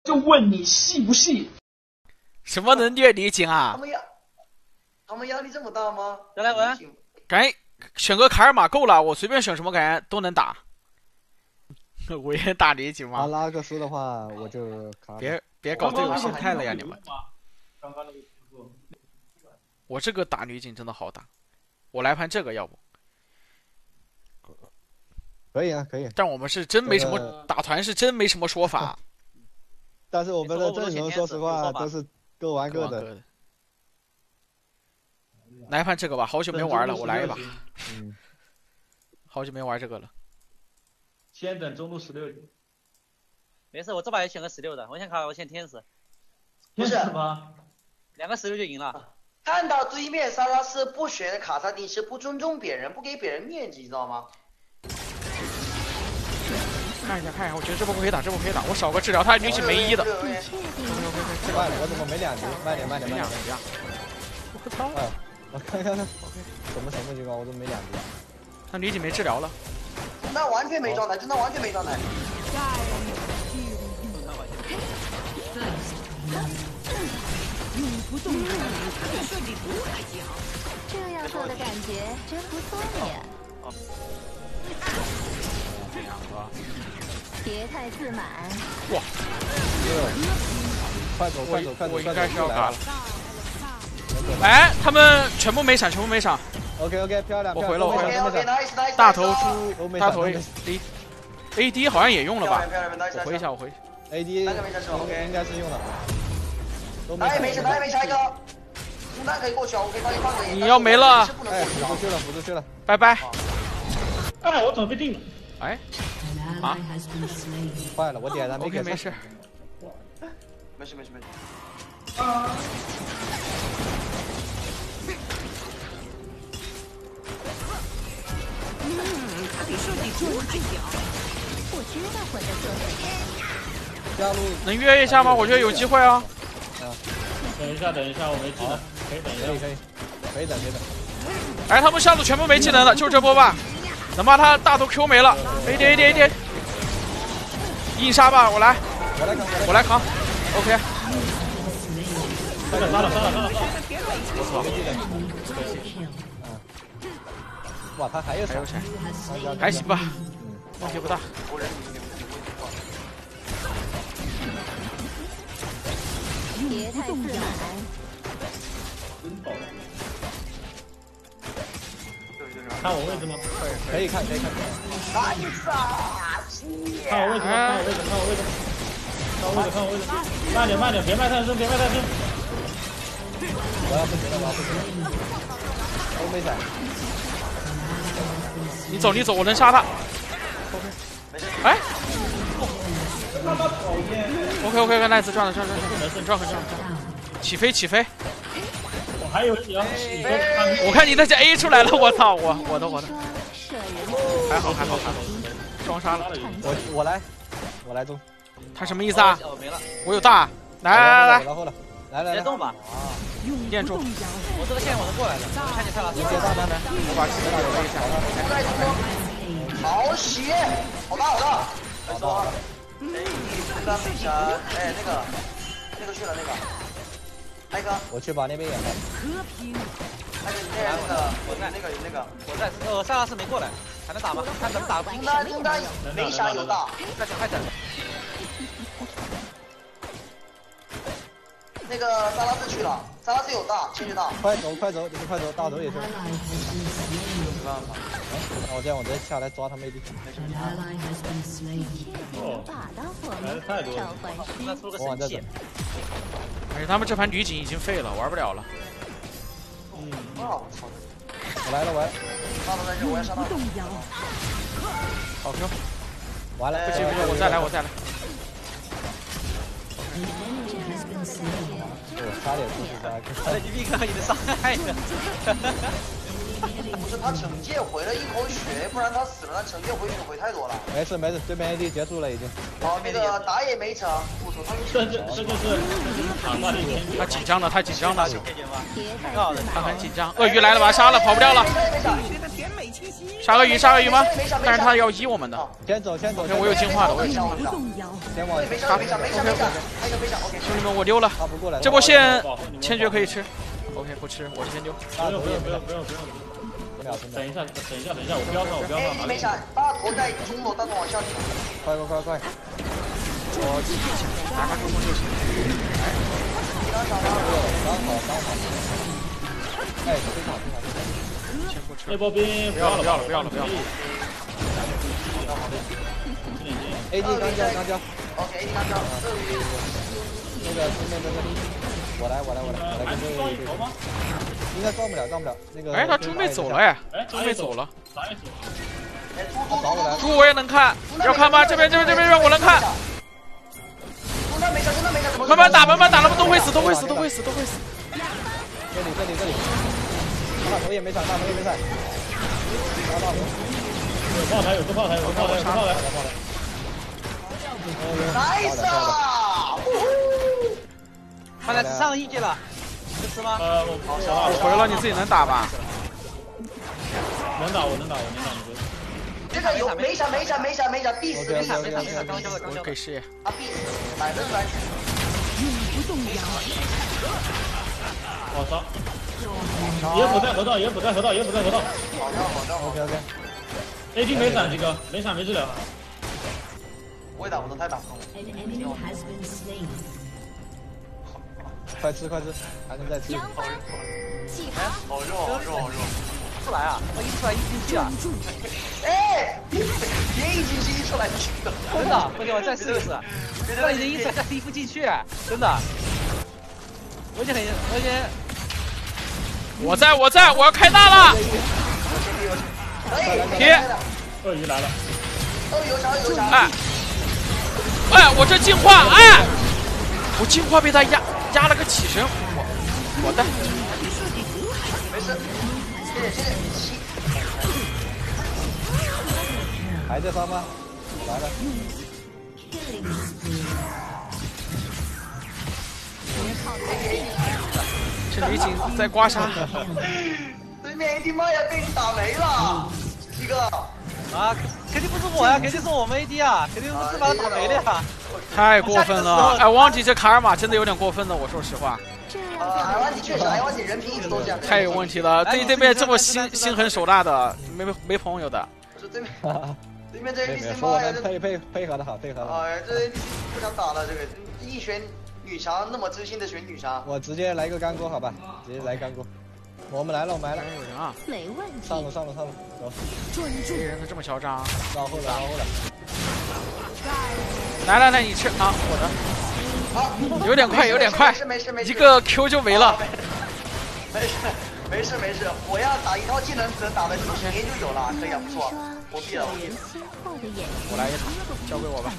就问你细不细？ 什么能虐李景啊？ 他们压力这么大吗？ 再来文， 感觉选个卡尔玛够了，我随便选什么感觉都能打。我也打李景吗？ 拉个输的话，我就卡。 别搞这种心态了呀，你们。 刚刚那个天赋。 我这个打女警真的好打，我来盘这个要不？ 可以啊，可以。 但我们是真没什么打团，是真没什么说法。 但是我们的阵容，说实话都是各玩各的。 来盘这个吧，好久没玩了，我来一把。 嗯， 好久没玩这个了。 先等中路16。 没事，我这把也选个16的，我先卡，我选天使。 天使吗 ？2个16就赢了。 看到对面萨拉斯不选卡萨丁是不尊重别人，不给别人面子，你知道吗？ 看一下，我觉得这波可以打，我少个治疗，他女警没1的。 慢，我怎么没2局？慢点。 我操！ 我看，什么情况？我怎么没2局？ 他女警没治疗了。 那完全没状态，真的完全没状态。 这样做的感觉真不错呀。别太自满。 哇！ 快走！ 我应该是要打了。哎，他们全部没闪。 OK， 漂亮。 我回了。 OK， 大头出，大头 AD 好像也用了吧？我回一下。 AD 应该是用了。 哪也没拆哥，红单可以过去啊，我可以帮你放个。 你要没了。 哎，辅助去了。 拜拜。 哎，我怎么被定了？ 哎。啊！ 坏了，我点燃没给。 没事。 他比设计准还屌。我知道我在做什么。 加入能约一下吗？我觉得有机会啊。 等一下，我没技能，可以等一下。 可以等。 哎，他们下路全部没技能了，就这波吧。能把他大头 Q 没了。AD， 硬杀吧，我来扛。OK。 杀了。 我操！ 哇，他还有闪， 还行吧，问题不大。 别太自满。 看我位置吗？ 可以看。 看我位置。慢点，别卖太深。 我要不行了。都没闪。 你走，我能杀他。哎。OK， nice， 赚了，赚。起飞。 我还有你啊！ 我看你在这 A 出来了，我操！我的。还好，双杀了。 我来中。 他什么意思啊？ 没了。 我有大，来。 来。 别动吧。 垫住。 我这个线我能过来的。看见泰拉斯。 来，我把其他的背一下。 好血，好大。来说。刚没闪，哎，那个去了那个。开哥， 我去把那边掩了。 那个， 我在，萨拉斯没过来，还能打吗？看怎么打不平。 中单没闪有大， 快整。 那个萨拉斯去了，萨拉斯有大，先去大。 快走，你们快走，大头也是。没办法，那我这样我直接下来抓他们 AD。 来的太多了。 我往这走。 而且他们这盘女警已经废了，玩不了了。 我来了。 大头在这，我要上大头。 好 Q。 完了， 不行，我再来。 我差点出去杀， 你立刻你的伤害的。 不是他惩戒回了一口血，不然他死了，他惩戒回血回太多了。 没事没事，对面 AD 结束了已经。 好，那个打野没成，不错，他们这就是卡萨利天他紧张的，他紧张的， 别太他很紧张。鳄鱼来了，把他杀了，跑不掉了。杀鳄鱼，杀鳄鱼吗？但是他要依我们的。 先走先走。 OK， 我有进化的，我有进化。 不动摇。 先往没杀，还有没杀 OK。 兄弟们，我溜了。 他不过来。 这波线千珏可以吃。OK， 不吃，我先溜。 大头也不用。等一下，我不要上，我不要上。 没闪，大头在中路，大头往下走。 快！ 我自己前面拿个中锋就行。 刚好。哎，非常。 先不吃。 那波兵不要了。 AD 刚交。 OK， AD 刚交。 那个对面我来跟这个应该撞不了。那个。 哎，他猪妹走了哎，猪妹走了。猪猪我也能看，要看吗？这边让我能看。慢慢打，他们都会死。 这里。大头也没闪。 有个炮台。 nice！ 看来是上一级了，是吗？ 我回了，你自己能打吧？ 能打，我能打。 这个有没闪，必死没闪， 我可以试。 啊，必死，30%。 不动摇。 我操！野辅在河道。 好的。 OK。 AD 没闪，这个没闪没治疗。 我也打不动，太打不动。 快吃，还能再吃。 好肉。 出来啊！我一出来一进去啊！ 哎，别一进去一出来就行了。 真的，不行，我再试一次。我已经一出来一不进去，真的。我已经。 我在，我要开大了。贴。 鳄鱼来了。 有啥？ 哎，我这进化，哎，我进化被他压了个起身，我的。 没事，现在还在杀吗？来了。 这李景在刮痧。 对面 AD 妈呀，被你打没了，一个。 啊，肯定不是我呀，肯定是我们 AD 啊，肯定是把他打没了呀。 太过分了！哎，忘记这卡尔玛真的有点过分了，我说实话。 海湾你确实，海湾你人品一直都这样。 太有问题了，对面这么心狠手辣的，没朋友的。 不是对面这 AD 说我们配合的好。 哎，这不想打了，这个一选女强，那么知心的选女强。 我直接来个干锅好吧，直接来干锅。我们来了。 有人啊！ 没问题。 上路，走。 这人是这么嚣张。 绕后了。 来，你吃啊，我的。有点快， 没事， 一个 Q 就没了。 没事，我要打一套技能只打了几年就有了，可以啊，不错。我闭了。 我来一场，交给我吧。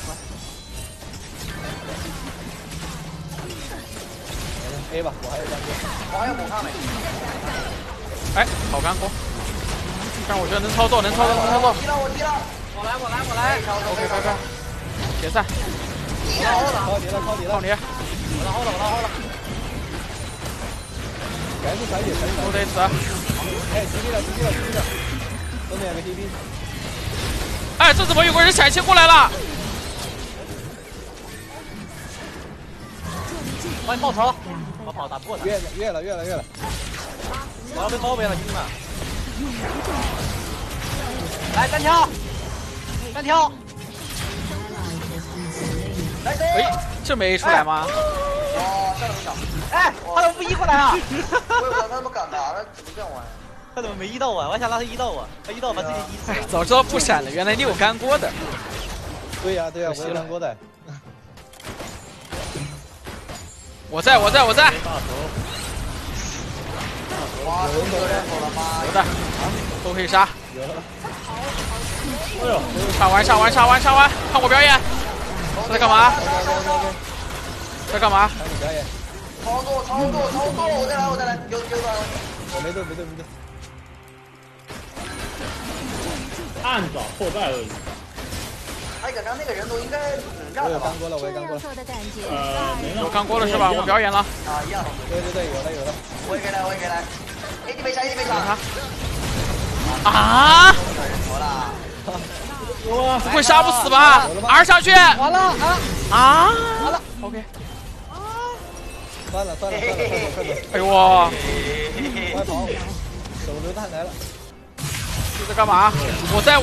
A 吧，我还有干锅， 我还有补抗没？ 哎，好干锅，但我觉得能操作。 我踢了， 我来。 OK， 拜。解散。 靠你了。 靠你。 我拉后了。 全是闪血， 都得死。 哎，直接了，后面有个 TP。 哎，这怎么有个人闪现过来了？ 帮你报仇。我跑打不过他。 越了。 我要被包围了，兄弟们。来单挑。 哎，这没出来吗？ 哇，吓得不小。 哎，他怎么不移过来啊？ 我也不知道他怎么敢打，他怎么这样玩？ 他怎么没移到我？我想让他移到我，他移到我把自己移死了。 早知道不闪了，原来你有干锅的。 对呀，我有干锅的。 我在。 哇，有人走了吗？ 有的，都可以杀。 有了。 哎呦， 杀完，看我表演。在干嘛？ 看你表演。 操作，我再来，有。 我没对。 暗爪破败而已。 他刚刚那个人都应该我有干锅了，我这也干锅了。 样做的感觉。 没了。 有干锅了是吧？我表演了。 啊一样。 对，有了。 我也给来，我也给来。哎，你没杀，你没杀。 啊！ 好啦。 不会杀不死吧？R 下去。 完了啊！ 啊！ 完了 ，OK。 算了，快走。 哎呦， 快跑！手榴弹来了。 这在干嘛？我在。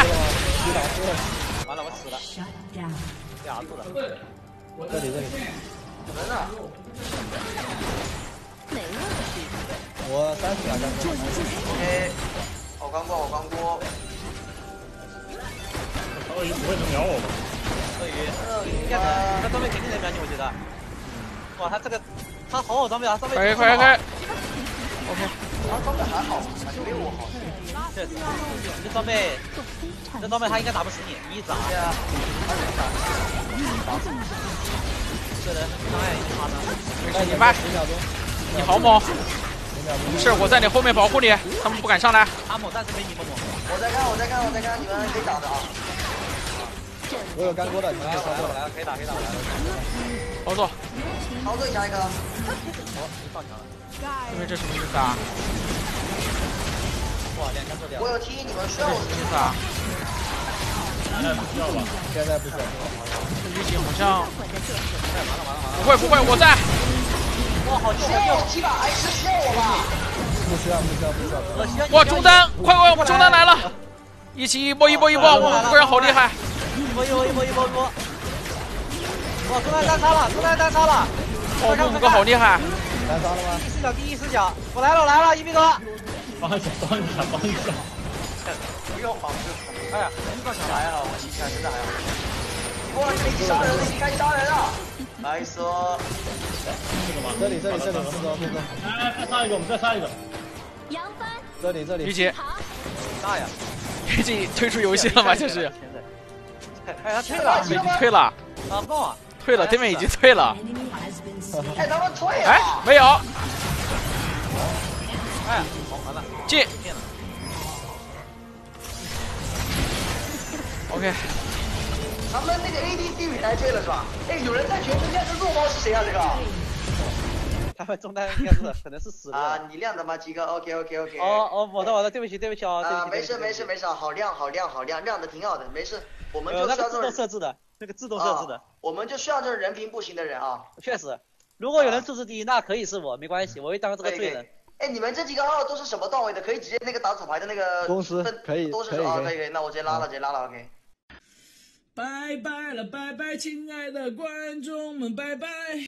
完了，我死了，被压住了。 这里。 人呢？ 没问题。 我30秒干锅。 OK，我刚过。 鳄鱼不会能秒我吧？ 鳄鱼应该能，他装备肯定能秒你，我觉得。哇，他这个他好好装备啊，装备。 可以。OK。 他装备还好，感觉没我好。 确实，你这装备他应该打不死你，你一掌。 对啊， 这人伤害也差呢。 你慢， 10秒钟。 你好猛。是我在你后面保护你，他们不敢上来。 阿猛，但是没你猛。 我在看，你们可以打的啊。 我有干锅的，你们可以操作。 来，可以打。 操作。 操作一下一个。 上墙了。 因为这什么意思啊？ 哇，2枪做掉。 我有踢，你们需要我什么意思啊？ 现在不需要吧？ 现在不需要。 预警好像完了。 不会，我在。 哇，好需要我踢吧？还是需要我吧？ 不需要。 我需要。 哇，中单，快，我中单来了！一起一波，我们5个人好厉害。 一波。哇，中单单杀了。 我们5个好厉害。 单杀了吗？ 第一视角，我来了，1米哥。 帮一下。 不用防哎呀， 还好，我踢起来真的还好。哇，这里杀人了，你开始杀人了。来说。 这里，4个。 我们再杀一个。 扬帆。 这里。 虞姬， 大呀！ 虞姬退出游戏了吗？这是。 哎，他退了。 已经退了。 啊，棒啊！ 退了，对面已经退了。 哎，他们退了。 哎，没有。 哎，好，完了。 进。OK。 他们那个 ADC 比赛退了是吧？哎，有人在全中间是弱猫是谁啊？这个？ 他们中单应该是可能是死了。 啊，你亮的吗，鸡哥 ？OK。 哦，我的，对不起啊。 啊，没事，好亮，亮的挺好的，没事。我们就需要这种自动设置的，那个自动设置的。 我们就需要这种人品不行的人啊。 确实，如果有人素质低，那可以是我，没关系，我会当这个罪人。 哎，你们这几个号都是什么段位的？可以直接那个打组牌的那个公司可以， 都是啊，可以，那我直接拉了 ，OK。 拜拜了，拜拜，亲爱的观众们，拜拜。